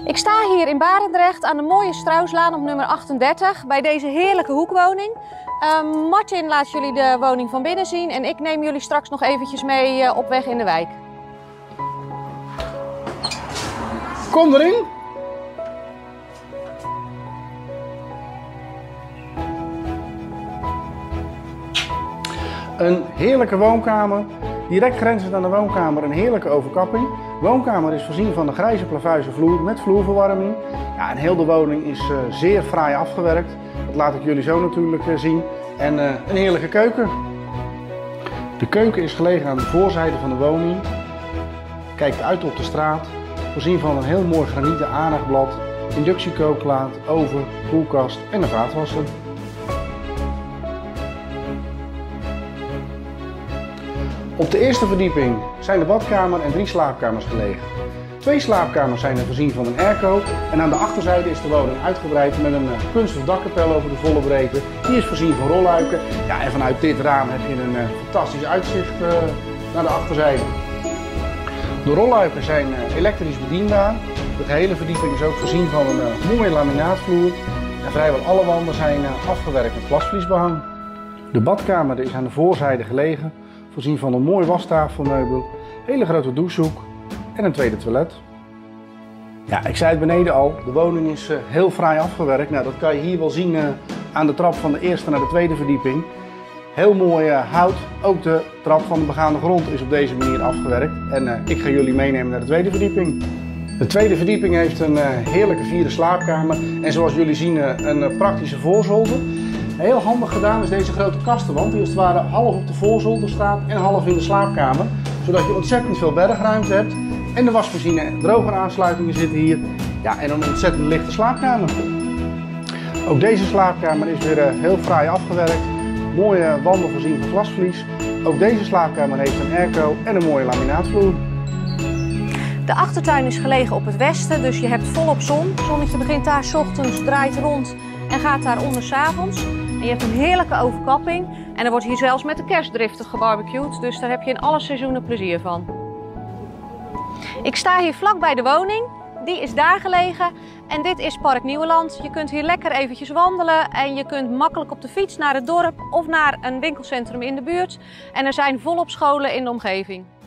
Ik sta hier in Barendrecht aan de mooie Strauslaan op nummer 38 bij deze heerlijke hoekwoning. Martin laat jullie de woning van binnen zien en ik neem jullie straks nog eventjes mee op weg in de wijk. Kom erin! Een heerlijke woonkamer, direct grenzend aan de woonkamer een heerlijke overkapping. De woonkamer is voorzien van een grijze plavuizen vloer met vloerverwarming. Ja, en heel de woning is zeer fraai afgewerkt. Dat laat ik jullie zo natuurlijk zien. En een heerlijke keuken. De keuken is gelegen aan de voorzijde van de woning. Kijkt uit op de straat. Voorzien van een heel mooi granieten aanlegblad, inductiekooklaad, oven, koelkast en een vaatwasser. Op de eerste verdieping zijn de badkamer en 3 slaapkamers gelegen. 2 slaapkamers zijn er voorzien van een airco en aan de achterzijde is de woning uitgebreid met een kunstig dakkapel over de volle breedte. Die is voorzien van rolluiken. Ja, en vanuit dit raam heb je een fantastisch uitzicht naar de achterzijde. De rolluiken zijn elektrisch bedienbaar. De gehele verdieping is ook voorzien van een mooie laminaatvloer. En vrijwel alle wanden zijn afgewerkt met glasvliesbehang. De badkamer is aan de voorzijde gelegen. Voorzien van een mooi wastafelmeubel, hele grote douchehoek en een tweede toilet. Ja, ik zei het beneden al, de woning is heel fraai afgewerkt. Nou, dat kan je hier wel zien aan de trap van de eerste naar de tweede verdieping. Heel mooi hout, ook de trap van de begaande grond is op deze manier afgewerkt. En ik ga jullie meenemen naar de tweede verdieping. De tweede verdieping heeft een heerlijke 4e slaapkamer en zoals jullie zien een praktische voorzolder. Heel handig gedaan is deze grote kastenwand die als het ware half op de voorzolder staat en half in de slaapkamer. Zodat je ontzettend veel bergruimte hebt. En de wasmachine en drogeraansluitingen zitten hier. Ja, en een ontzettend lichte slaapkamer. Ook deze slaapkamer is weer heel fraai afgewerkt. Mooie wanden voorzien van glasvlies. Ook deze slaapkamer heeft een airco en een mooie laminaatvloer. De achtertuin is gelegen op het westen, dus je hebt volop zon. Het zonnetje begint daar 's ochtends, draait rond en gaat daaronder 's avonds. En je hebt een heerlijke overkapping en er wordt hier zelfs met de kerst driftig gebarbecued, dus daar heb je in alle seizoenen plezier van. Ik sta hier vlak bij de woning, die is daar gelegen en dit is Park Nieuweland. Je kunt hier lekker eventjes wandelen en je kunt makkelijk op de fiets naar het dorp of naar een winkelcentrum in de buurt. En er zijn volop scholen in de omgeving.